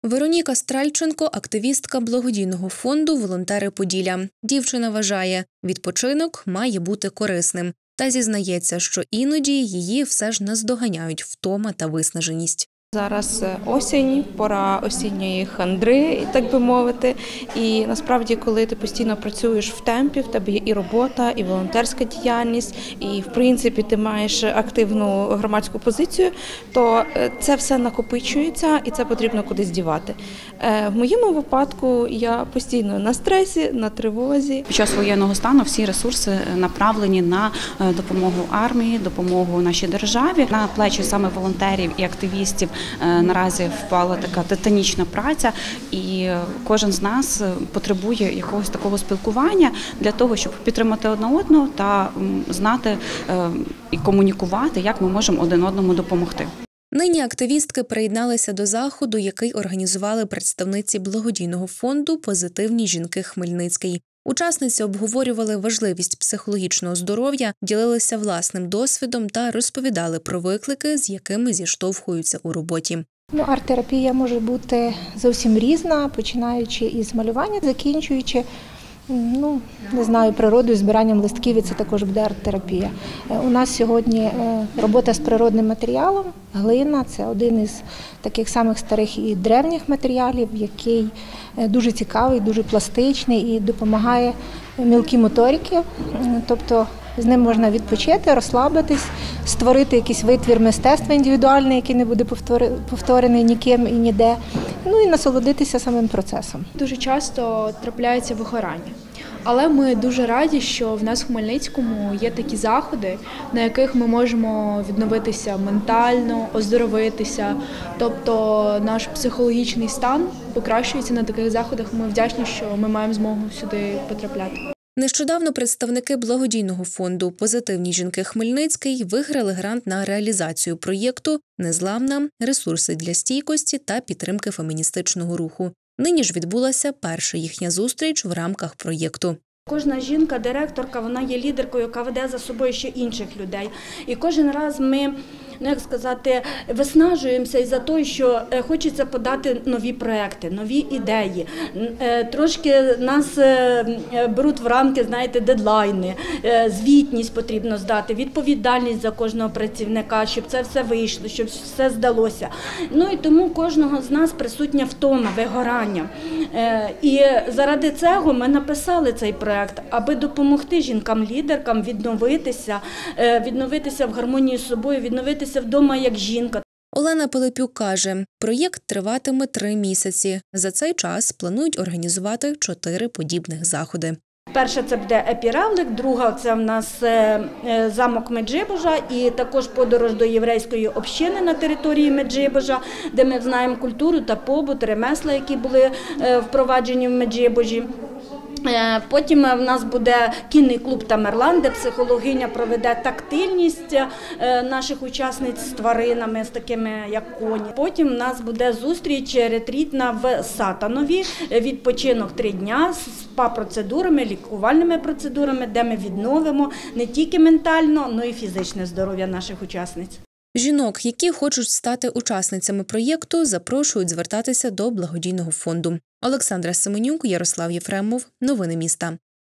Вероніка Стральченко – активістка благодійного фонду «Волонтери Поділля». Дівчина вважає, відпочинок має бути корисним. Та зізнається, що іноді її все ж наздоганяють втома та виснаженість. Зараз осінь, пора осінньої хандри, так би мовити. І насправді, коли ти постійно працюєш в темпі, в тебе є і робота, і волонтерська діяльність, і, в принципі, ти маєш активну громадську позицію, то це все накопичується і це потрібно кудись дівати. В моєму випадку я постійно на стресі, на тривозі. Під час воєнного стану всі ресурси направлені на допомогу армії, допомогу нашій державі. На плечі саме волонтерів і активістів наразі впала така титанічна праця, і кожен з нас потребує якогось такого спілкування для того, щоб підтримати одне одного та знати і комунікувати, як ми можемо один одному допомогти. Нині активістки приєдналися до заходу, який організували представниці благодійного фонду «Позитивні жінки Хмельницький». Учасниці обговорювали важливість психологічного здоров'я, ділилися власним досвідом та розповідали про виклики, з якими зіштовхуються у роботі. Арт-терапія може бути зовсім різна, починаючи із малювання, закінчуючи природою, збиранням листків, і це також буде арт-терапія. У нас сьогодні робота з природним матеріалом, глина – це один із таких самих старих і древніх матеріалів, який дуже цікавий, дуже пластичний і допомагає мілкій моториці, тобто з ним можна відпочити, розслабитись, створити якийсь витвір мистецтва індивідуальний, який не буде повторений ніким і ніде, і насолодитися самим процесом. Дуже часто трапляється вигорання. Але ми дуже раді, що в нас в Хмельницькому є такі заходи, на яких ми можемо відновитися ментально, оздоровитися. Тобто наш психологічний стан покращується на таких заходах. Ми вдячні, що ми маємо змогу сюди потрапляти. Нещодавно представники благодійного фонду «Позитивні жінки Хмельницький» виграли грант на реалізацію проєкту «Незламна. Ресурси для стійкості та підтримки феміністичного руху». Нині ж відбулася перша їхня зустріч в рамках проєкту. Кожна жінка, директорка, вона є лідеркою, яка веде за собою ще інших людей. І кожен раз ми, виснажуємося із-за того, що хочеться подати нові проекти, нові ідеї. Трошки нас беруть в рамки, дедлайни, звітність потрібно здати, відповідальність за кожного працівника, щоб це все вийшло, щоб все здалося. І тому кожного з нас присутня втома, вигорання. І заради цього ми написали цей проект, аби допомогти жінкам-лідеркам відновитися в гармонії з собою, відновитися вдома як жінка. Олена Пилипюк каже, проєкт триватиме 3 місяці. За цей час планують організувати 4 подібних заходи. Перша – це буде епіравлик, друга – це в нас замок Меджибожа і також подорож до єврейської общини на території Меджибожа, де ми знаємо культуру та побут, ремесла, які були впроваджені в Меджибожі. Потім в нас буде кінний клуб «Тамерлан», де психологиня проведе тактильність наших учасниць з тваринами, з такими як коні. Потім в нас буде зустріч ретрітна в Сатанові, відпочинок 3 дня з спа-процедурами, лікувальними процедурами, де ми відновимо не тільки ментально, але й фізичне здоров'я наших учасниць. Жінок, які хочуть стати учасницями проєкту, запрошують звертатися до благодійного фонду. Олександра Семенюк, Ярослав Єфремов. Новини міста.